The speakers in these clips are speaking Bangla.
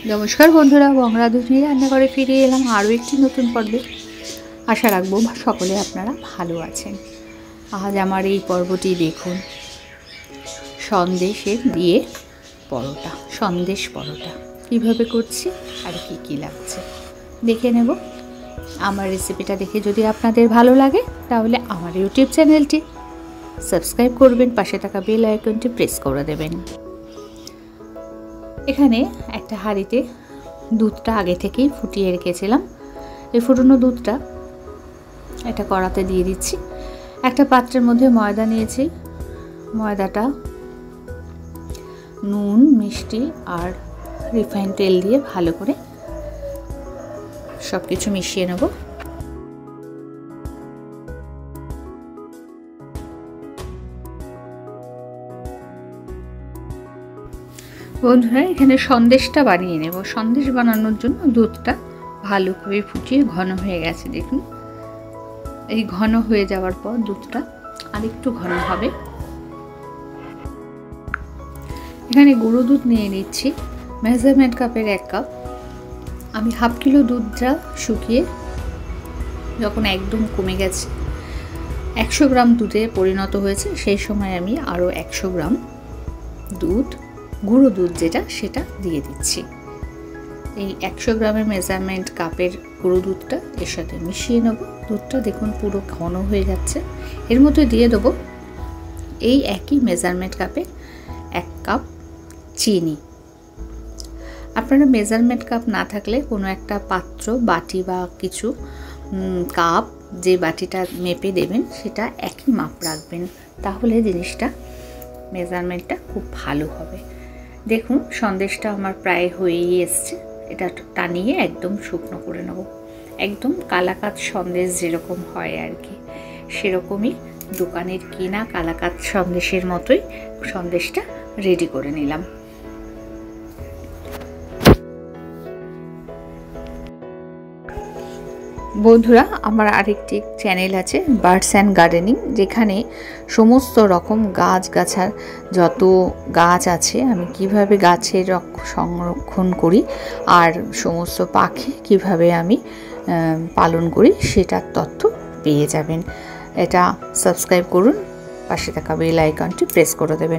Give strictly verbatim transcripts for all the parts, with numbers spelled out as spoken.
নমস্কার বন্ধুরা, বংরাধুনী রান্নাঘরে ফিরে এলাম আরও একটি নতুন পর্বে। আশা রাখবো সকলে আপনারা ভালো আছেন। আজ আমার এই পর্বটি দেখুন, সন্দেশের দিয়ে পরোটা, সন্দেশ পরোটা কীভাবে করছি আর কি কি লাগছে দেখে নেব। আমার রেসিপিটা দেখে যদি আপনাদের ভালো লাগে তাহলে আমার ইউটিউব চ্যানেলটি সাবস্ক্রাইব করবেন, পাশে থাকা বেল আইকনটি প্রেস করে দেবেন। এখানে একটা হাঁড়িতে দুধটা আগে থেকেই ফুটিয়ে রেখেছিলাম। এই ফুটানো দুধটা এটা কড়াতে দিয়ে দিচ্ছি। একটা পাত্রের মধ্যে ময়দা নিয়েছি। ময়দাটা নুন, মিষ্টি আর রিফাইন তেল দিয়ে ভালো করে সব কিছু মিশিয়ে নেব। বন্ধুরা, এখানে সন্দেশটা বানিয়ে নেব। সন্দেশ বানানোর জন্য দুধটা ভালো করে ফুটিয়ে ঘন হয়ে গেছে, দেখুন। এই ঘন হয়ে যাওয়ার পর দুধটা আরেকটু ঘন হবে। এখানে গুঁড়ো দুধ নিয়ে নিচ্ছি, মেজারমেন্ট কাপের এক কাপ। আমি হাফ কিলো দুধটা শুকিয়ে যখন একদম কমে গেছে, একশো গ্রাম দুধে পরিণত হয়েছে, সেই সময় আমি আরও একশো গ্রাম দুধ, গুঁড়ো দুধ যেটা, সেটা দিয়ে দিচ্ছি। এই একশো গ্রামের মেজারমেন্ট কাপের গুঁড়ো দুধটা এর সাথে মিশিয়ে নেব। দুধটা দেখুন পুরো ঘন হয়ে যাচ্ছে। এর মধ্যে দিয়ে দেবো এই একই মেজারমেন্ট কাপে এক কাপ চিনি। আপনারা মেজারমেন্ট কাপ না থাকলে কোনো একটা পাত্র, বাটি বা কিছু কাপ, যে বাটিটা মেপে দেবেন সেটা একই মাপ রাখবেন, তাহলে জিনিসটা মেজারমেন্টটা খুব ভালো হবে। দেখুন সন্দেশটা আমার প্রায় হয়েই এসছে। এটা টানিয়ে একদম শুকনো করে নেব। একদম কালাকাঁদ সন্দেশ যেরকম হয় আর কি, সেরকমই দোকানের কিনা কালাকাঁদ সন্দেশের মতোই সন্দেশটা রেডি করে নিলাম। বন্ধুরা, আমার আরেকটি চ্যানেল আছে, বার্ডস অ্যান্ড গার্ডেনিং, যেখানে সমস্ত রকম গাছ গাছার যত গাছ আছে, আমি কিভাবে গাছের সংরক্ষণ করি আর সমস্ত পাখি কিভাবে আমি পালন করি সেটার তথ্য পেয়ে যাবেন। এটা সাবস্ক্রাইব করুন, পাশে থাকা বেল আইকনটি প্রেস করে দেবেন।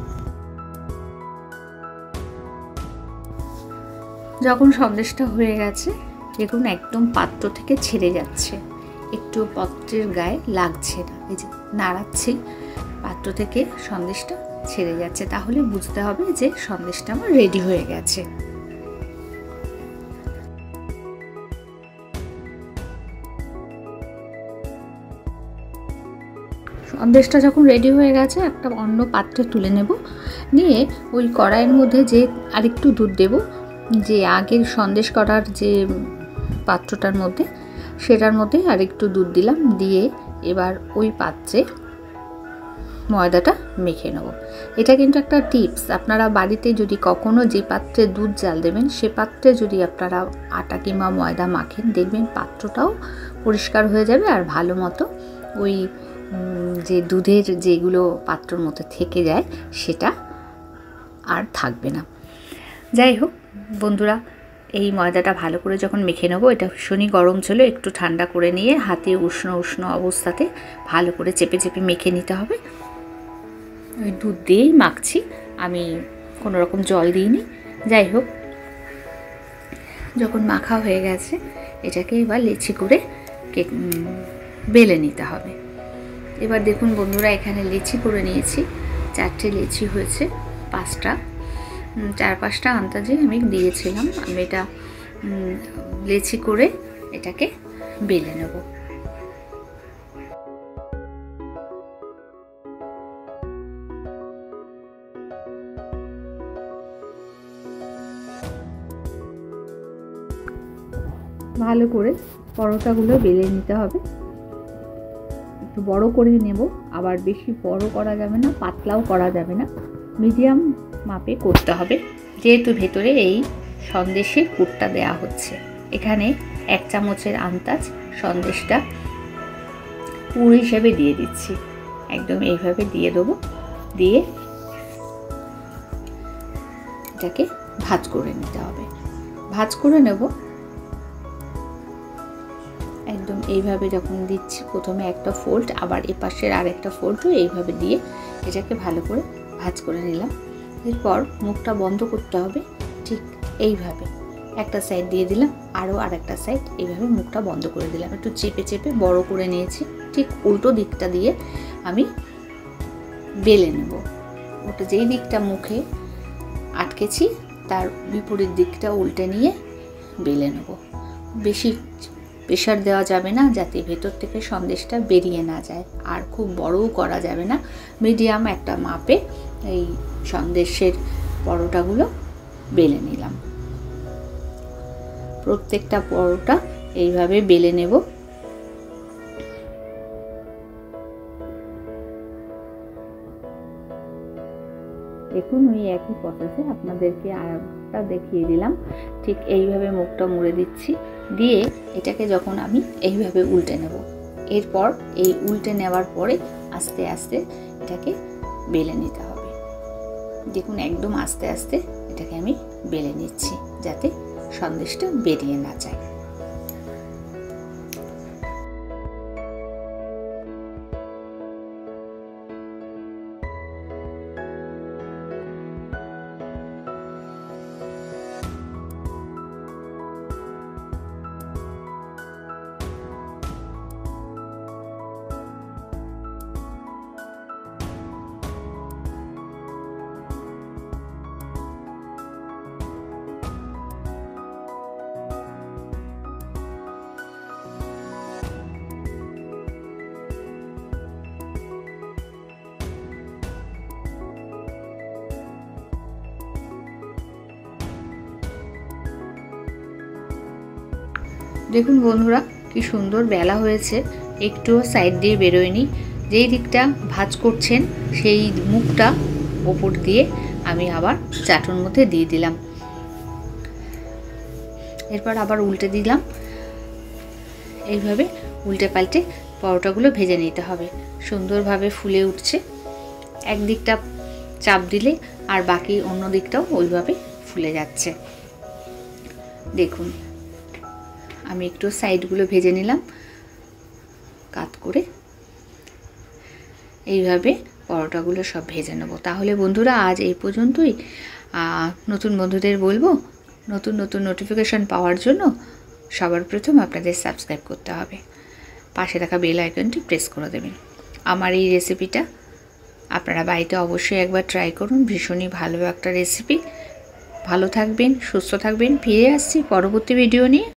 যখন সন্দেশটা হয়ে গেছে, দেখুন একদম পাত্র থেকে ছেড়ে যাচ্ছে, একটু পাত্রের গায়ে লাগছে না। এই যে নাড়াচ্ছি, পাত্র থেকে সন্দেশটা ছেড়ে যাচ্ছে, তাহলে বুঝতে হবে যে সন্দেশটা আমার রেডি হয়ে গেছে। সন্দেশটা যখন রেডি হয়ে গেছে, একটা অন্য পাত্রে তুলে নেব। নিয়ে ওই কড়াইয়ের মধ্যে যে আরেকটু দুধ দেব, যে আগের সন্দেশ করার যে পাত্রটার মধ্যে, সেটার মধ্যে আরেকটু দুধ দিলাম। দিয়ে এবার ওই পাত্রে ময়দাটা মেখে নেব। এটা কিন্তু একটা টিপস, আপনারা বাড়িতে যদি কখনো যে পাত্রে দুধ জাল দেবেন, সে পাত্রে যদি আপনারা আটা কিংবা ময়দা মাখেন, দেখবেন পাত্রটাও পরিষ্কার হয়ে যাবে আর ভালো মতো ওই যে দুধের যেগুলো পাত্রর মধ্যে থেকে যায় সেটা আর থাকবে না। যাই হোক বন্ধুরা, এই ময়দাটা ভালো করে যখন মেখে নেবো, এটা ভীষণই গরম ছিল, একটু ঠান্ডা করে নিয়ে হাতে উষ্ণ উষ্ণ অবস্থাতে ভালো করে চেপে চেপে মেখে নিতে হবে। ওই দুধ দিয়েই মাখছি, আমি কোনো রকম জল দিইনি। যাই হোক, যখন মাখা হয়ে গেছে, এটাকে এবার লেচি করে বেলে নিতে হবে। এবার দেখুন বন্ধুরা, এখানে লেচি করে নিয়েছি, চারটে লেচি হয়েছে, পাঁচটা চার পাঁচটা আন্দাজে আমি দিয়েছিলাম। আমি এটা লেচি করে এটাকে বেলে নেব। ভালো করে পরোটাগুলো বেলে নিতে হবে। একটু বড় করে নেব, আবার বেশি বড় করা যাবে না, পাতলাও করা যাবে না, মিডিয়াম মাপে করতে হবে, যেহেতু ভেতরে এই সন্দেশের পুরটা দেয়া হচ্ছে। এখানে এক চামচের আন্দাজ সন্দেশটা পুর হিসেবে দিয়ে দিচ্ছি। একদম এইভাবে দিয়ে দেবো। দিয়ে এটাকে ভাজ করে নিতে হবে। ভাঁজ করে নেব। একদম এইভাবে যখন দিচ্ছি, প্রথমে একটা ফোল্ড, আবার এপাশের আর একটা ফোল্ডও এইভাবে দিয়ে এটাকে ভালো করে ভাঁজ করে নিলাম। এরপর মুখটা বন্ধ করতে হবে, ঠিক এইভাবে একটা সাইড দিয়ে দিলাম, আরও আর একটা সাইড এইভাবে মুখটা বন্ধ করে দিলাম। একটু চেপে চেপে বড় করে নিয়েছি। ঠিক উল্টো দিকটা দিয়ে আমি বেলে নেব। ওটা যেই দিকটা মুখে আটকেছি তার বিপরীত দিকটা উল্টে নিয়ে বেলে নেব। বেশি প্রেশার দেওয়া যাবে না, যাতে ভেতর থেকে সন্দেশটা বেরিয়ে না যায়, আর খুব বড়ও করা যাবে না। মিডিয়াম একটা মাপে এই সন্দেশের পরোটাগুলো বেলে নিলাম। প্রত্যেকটা পরোটা এইভাবে বেলে নেব। দেখুন, ওই একই প্রসেসে আপনাদেরকে আরেকটা দেখিয়ে দিলাম। ঠিক এইভাবে মুখটা মুড়ে দিচ্ছি, দিয়ে এটাকে যখন আমি এইভাবে উল্টে নেব, এরপর এই উল্টে নেওয়ার পরে আস্তে আস্তে এটাকে বেলে নিতে হবে। দেখুন, একদম আস্তে আস্তে এটাকে আমি বেলে নিচ্ছি, যাতে সন্দেশটা বেরিয়ে না যায়। দেখুন বন্ধুরা, কি সুন্দর বেলা হয়েছে, একটুও সাইড দিয়ে বেরোয়নি। যেই দিকটা ভাঁজ করছেন সেই মুখটা ওপর দিয়ে আমি আবার চাটুর মধ্যে দিয়ে দিলাম। এরপর আবার উল্টে দিলাম। এইভাবে উল্টে পাল্টে পরোটাগুলো ভেজে নিতে হবে। সুন্দরভাবে ফুলে উঠছে। একদিকটা চাপ দিলে আর বাকি অন্য দিকটাও ওইভাবে ফুলে যাচ্ছে। দেখুন, আমি একটু সাইডগুলো ভেজে নিলাম কাট করে। এইভাবে পরোটাগুলো সব ভেজে নেব। তাহলে বন্ধুরা, আজ এই পর্যন্তই। নতুন বন্ধুদের বলবো, নতুন নতুন নোটিফিকেশন পাওয়ার জন্য সবার প্রথম আপনাদের সাবস্ক্রাইব করতে হবে, পাশে থাকা বেল আইকনটি প্রেস করে দেবেন। আমার এই রেসিপিটা আপনারা বাড়িতে অবশ্যই একবার ট্রাই করুন। ভীষণই ভালো একটা রেসিপি। ভালো থাকবেন, সুস্থ থাকবেন। ফিরে আসছি পরবর্তী ভিডিও নিয়ে।